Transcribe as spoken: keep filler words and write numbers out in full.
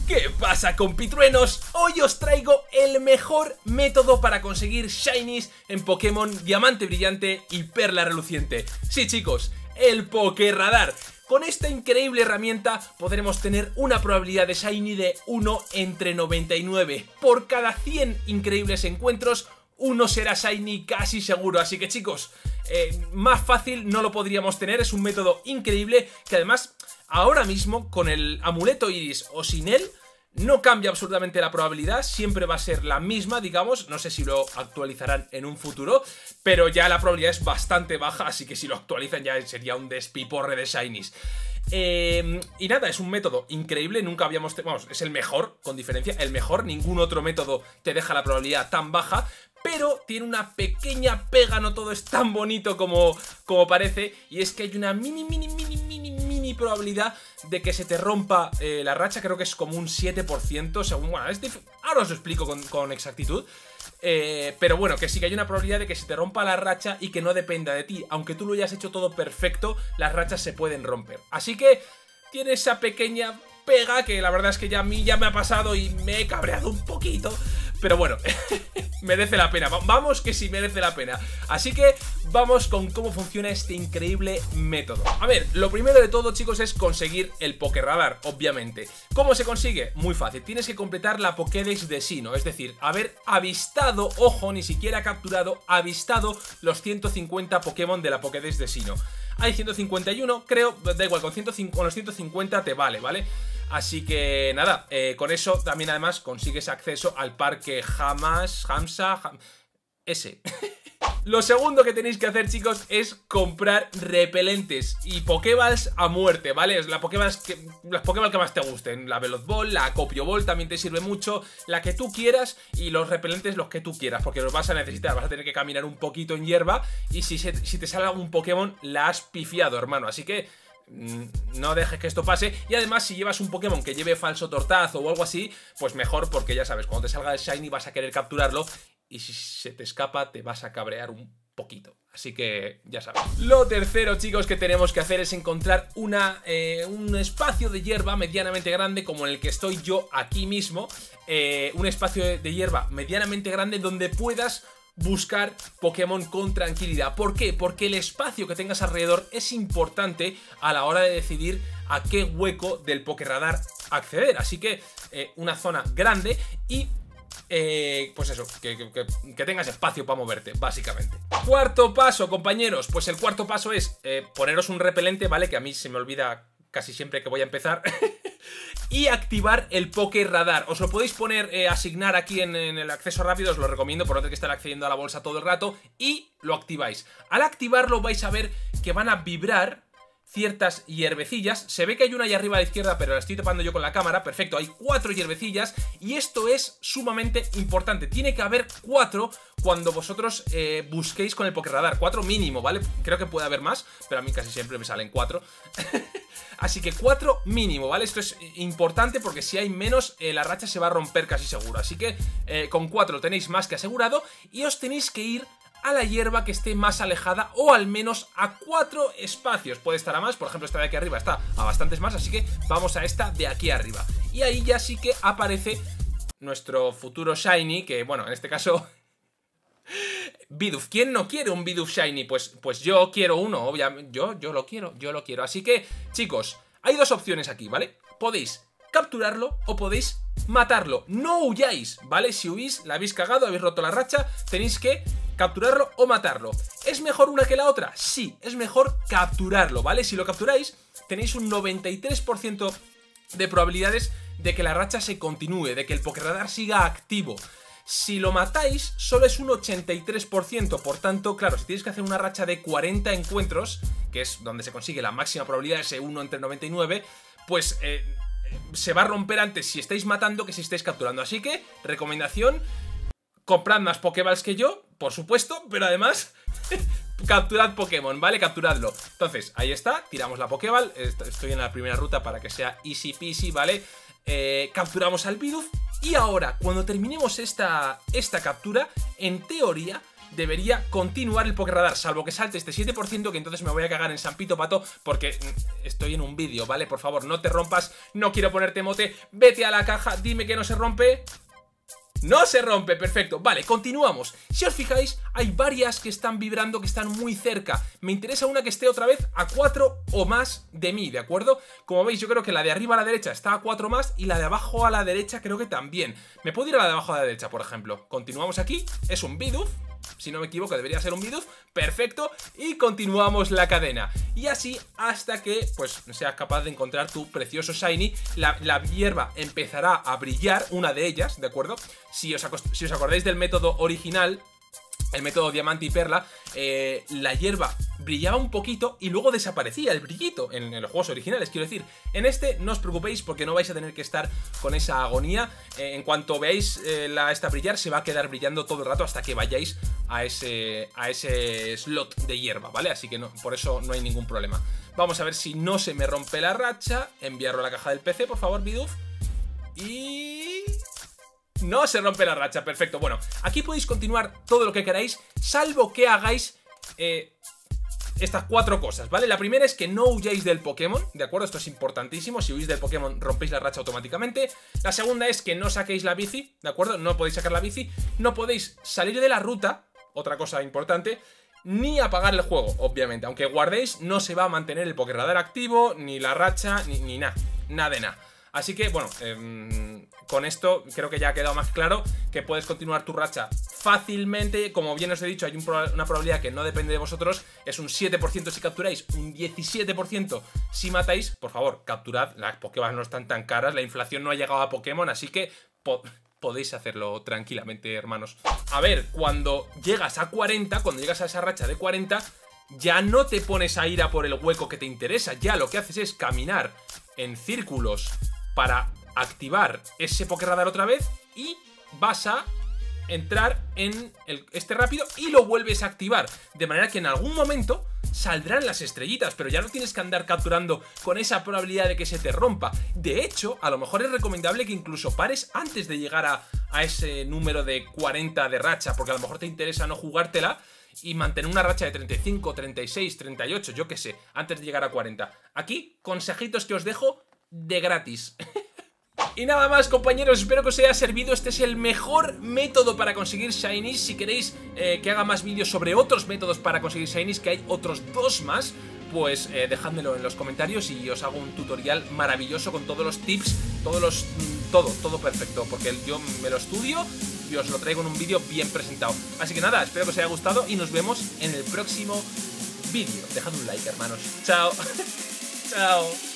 ¿Qué pasa, compitruenos? Hoy os traigo el mejor método para conseguir shinies en Pokémon Diamante Brillante y Perla Reluciente. Sí, chicos, el Pokéradar. Con esta increíble herramienta podremos tener una probabilidad de shiny de uno entre noventa y nueve. Por cada cien increíbles encuentros, uno será shiny casi seguro. Así que, chicos, eh, más fácil no lo podríamos tener. Es un método increíble que además ahora mismo con el amuleto iris o sin él no cambia absolutamente la probabilidad, siempre va a ser la misma, digamos. No sé si lo actualizarán en un futuro, pero ya la probabilidad es bastante baja, así que si lo actualizan ya sería un despiporre de shinies. Eh, y nada, es un método increíble, nunca habíamos... Vamos, es el mejor, con diferencia, el mejor. Ningún otro método te deja la probabilidad tan baja, pero tiene una pequeña pega, no todo es tan bonito como, como parece, y es que hay una mini, mini, mini, mini, mini probabilidad de que se te rompa eh, la racha. Creo que es como un siete por ciento, según... Bueno, es ahora os lo explico con, con exactitud. Eh, pero bueno, que sí que hay una probabilidad de que se te rompa la racha y que no dependa de ti. Aunque tú lo hayas hecho todo perfecto, las rachas se pueden romper. Así que tiene esa pequeña pega que la verdad es que ya a mí ya me ha pasado y me he cabreado un poquito. Pero bueno, merece la pena. Vamos que sí merece la pena. Así que vamos con cómo funciona este increíble método. A ver, lo primero de todo, chicos, es conseguir el Pokéradar, obviamente. ¿Cómo se consigue? Muy fácil. Tienes que completar la Pokédex de Sinnoh. Es decir, haber avistado, ojo, ni siquiera capturado, avistado los ciento cincuenta Pokémon de la Pokédex de Sinnoh. Hay ciento cincuenta y uno, creo, da igual, con, ciento cincuenta, con los ciento cincuenta te vale, ¿vale? Así que nada, eh, con eso también además consigues acceso al parque Hamas, Hamsa, Ham, ese. Lo segundo que tenéis que hacer, chicos, es comprar repelentes y Pokéballs a muerte, ¿vale? La Pokéballs que, las Pokéballs que más te gusten. La Veloz Ball, la Copio Ball también te sirve mucho. La que tú quieras y los repelentes los que tú quieras, porque los vas a necesitar. Vas a tener que caminar un poquito en hierba y si, se, si te sale algún Pokémon, la has pifiado, hermano. Así que no dejes que esto pase. Y además, si llevas un Pokémon que lleve falso tortazo o algo así, pues mejor, porque ya sabes, cuando te salga el shiny vas a querer capturarlo y si se te escapa te vas a cabrear un poquito. Así que ya sabes. Lo tercero, chicos, que tenemos que hacer es encontrar una, eh, un espacio de hierba medianamente grande, como en el que estoy yo aquí mismo. eh, Un espacio de hierba medianamente grande donde puedas buscar Pokémon con tranquilidad. ¿Por qué? Porque el espacio que tengas alrededor es importante a la hora de decidir a qué hueco del Pokéradar acceder. Así que eh, una zona grande y Eh, pues eso, que, que, que tengas espacio para moverte, básicamente. Cuarto paso, compañeros. Pues el cuarto paso es eh, poneros un repelente, ¿vale? Que a mí se me olvida casi siempre que voy a empezar. Y activar el Pokéradar. Os lo podéis poner, eh, asignar aquí en, en el acceso rápido. Os lo recomiendo por no tener que estar accediendo a la bolsa todo el rato. Y lo activáis. Al activarlo vais a ver que van a vibrar ciertas hierbecillas. Se ve que hay una ahí arriba a la izquierda, pero la estoy tapando yo con la cámara. Perfecto, hay cuatro hierbecillas. Y esto es sumamente importante. Tiene que haber cuatro cuando vosotros eh, busquéis con el Pokéradar. Cuatro mínimo, ¿vale? Creo que puede haber más, pero a mí casi siempre me salen cuatro. Así que cuatro mínimo, ¿vale? Esto es importante porque si hay menos, eh, la racha se va a romper casi seguro. Así que eh, con cuatro lo tenéis más que asegurado. Y os tenéis que ir a la hierba que esté más alejada, o al menos a cuatro espacios. Puede estar a más, por ejemplo esta de aquí arriba está a bastantes más, así que vamos a esta de aquí arriba. Y ahí ya sí que aparece nuestro futuro shiny, que bueno, en este caso Bidoof. ¿Quién no quiere un Bidoof shiny? Pues, pues yo quiero uno, obviamente. Yo, yo lo quiero, yo lo quiero. Así que, chicos, hay dos opciones aquí, ¿vale? Podéis capturarlo o podéis matarlo. No huyáis, ¿vale? Si huís, la habéis cagado, habéis roto la racha, tenéis que capturarlo o matarlo. ¿Es mejor una que la otra? Sí, es mejor capturarlo, ¿vale? Si lo capturáis, tenéis un noventa y tres por ciento de probabilidades de que la racha se continúe, de que el Pokéradar siga activo. Si lo matáis, solo es un ochenta y tres por ciento. Por tanto, claro, si tienes que hacer una racha de cuarenta encuentros, que es donde se consigue la máxima probabilidad, ese uno entre noventa y nueve, pues eh, se va a romper antes si estáis matando que si estáis capturando. Así que, recomendación: comprad más Pokéballs que yo, por supuesto, pero además capturad Pokémon, ¿vale? Capturadlo. Entonces, ahí está, tiramos la Pokéball. Estoy en la primera ruta para que sea easy peasy, ¿vale? Eh, capturamos al Bidoof. Y ahora, cuando terminemos esta, esta captura, en teoría debería continuar el Pokerradar, salvo que salte este siete por ciento, que entonces me voy a cagar en San Pito Pato, porque estoy en un vídeo, ¿vale? Por favor, no te rompas, no quiero ponerte mote, vete a la caja, dime que no se rompe. No se rompe, perfecto. Vale, continuamos. Si os fijáis, hay varias que están vibrando, que están muy cerca. Me interesa una que esté otra vez a cuatro o más de mí, ¿de acuerdo? Como veis, yo creo que la de arriba a la derecha está a cuatro más y la de abajo a la derecha creo que también. Me puedo ir a la de abajo a la derecha, por ejemplo. Continuamos aquí, es un Bidoof. Si no me equivoco, debería ser un Bidoof. Perfecto. Y continuamos la cadena. Y así hasta que, pues, seas capaz de encontrar tu precioso Shiny. La, la hierba empezará a brillar, una de ellas, ¿de acuerdo? Si os, si os acordáis del método original, el método diamante y perla, eh, la hierba brillaba un poquito y luego desaparecía el brillito en, en los juegos originales, quiero decir. En este no os preocupéis porque no vais a tener que estar con esa agonía. Eh, en cuanto veáis eh, la esta brillar, se va a quedar brillando todo el rato hasta que vayáis a ese, a ese slot de hierba, ¿vale? Así que no, por eso no hay ningún problema. Vamos a ver si no se me rompe la racha. Enviarlo a la caja del P C, por favor, Bidoof. Y... no se rompe la racha, perfecto. Bueno, aquí podéis continuar todo lo que queráis, salvo que hagáis eh, estas cuatro cosas, ¿vale? La primera es que no huyáis del Pokémon, ¿de acuerdo? Esto es importantísimo. Si huís del Pokémon, rompéis la racha automáticamente. La segunda es que no saquéis la bici, ¿de acuerdo? No podéis sacar la bici. No podéis salir de la ruta, otra cosa importante, ni apagar el juego, obviamente. Aunque guardéis, no se va a mantener el Pokerradar activo, ni la racha, ni, ni nada, nada de nada. Así que, bueno, eh, con esto creo que ya ha quedado más claro que puedes continuar tu racha fácilmente. Como bien os he dicho, hay un proba- una probabilidad que no depende de vosotros. Es un siete por ciento si capturáis, un diecisiete por ciento si matáis. Por favor, capturad. Las Pokébas no están tan caras, la inflación no ha llegado a Pokémon, así que po podéis hacerlo tranquilamente, hermanos. A ver, cuando llegas a cuarenta, cuando llegas a esa racha de cuarenta, ya no te pones a ir a por el hueco que te interesa. Ya lo que haces es caminar en círculos para activar ese Pokerradar otra vez y vas a entrar en el, este rápido y lo vuelves a activar. De manera que en algún momento saldrán las estrellitas, pero ya no tienes que andar capturando con esa probabilidad de que se te rompa. De hecho, a lo mejor es recomendable que incluso pares antes de llegar a, a ese número de cuarenta de racha, porque a lo mejor te interesa no jugártela y mantener una racha de treinta y cinco, treinta y seis, treinta y ocho, yo qué sé, antes de llegar a cuarenta. Aquí, consejitos que os dejo de gratis. Y nada más, compañeros, espero que os haya servido. Este es el mejor método para conseguir Shinies. Si queréis eh, que haga más vídeos sobre otros métodos para conseguir Shinies, que hay otros dos más, pues eh, dejádmelo en los comentarios y os hago un tutorial maravilloso con todos los tips, todos los... todo, todo perfecto, porque yo me lo estudio y os lo traigo en un vídeo bien presentado. Así que nada, espero que os haya gustado y nos vemos en el próximo vídeo. Dejad un like, hermanos. Chao. Chao.